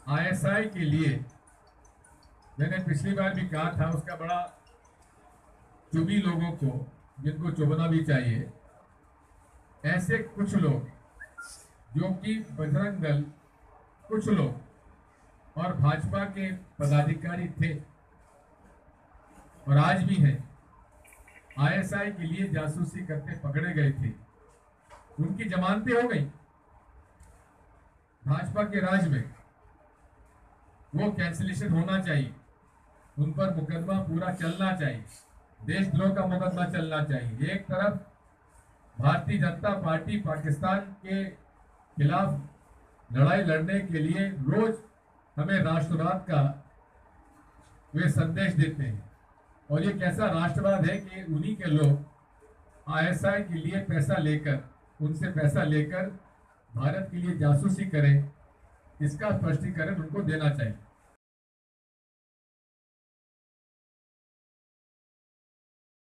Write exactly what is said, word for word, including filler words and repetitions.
I S I के लिए मैंने पिछली बार भी कहा था, उसका बड़ा चुभी लोगों को, जिनको चुभना भी चाहिए, ऐसे कुछ लोग जो कि बजरंग दल, कुछ लोग और भाजपा के पदाधिकारी थे और आज भी हैं, आई एस आई के लिए जासूसी करते पकड़े गए थे, उनकी जमानतें हो गई भाजपा के राज में। वो कैंसिलेशन होना चाहिए, उन पर मुकदमा पूरा चलना चाहिए, देशद्रोह का मुकदमा चलना चाहिए। एक तरफ भारतीय जनता पार्टी पाकिस्तान के खिलाफ लड़ाई लड़ने के लिए रोज हमें राष्ट्रवाद का वे संदेश देते हैं, और ये कैसा राष्ट्रवाद है कि उन्हीं के लोग आई एस आई के लिए पैसा लेकर, उनसे पैसा लेकर भारत के लिए जासूसी करें, इसका स्पष्टीकरण उनको देना चाहिए।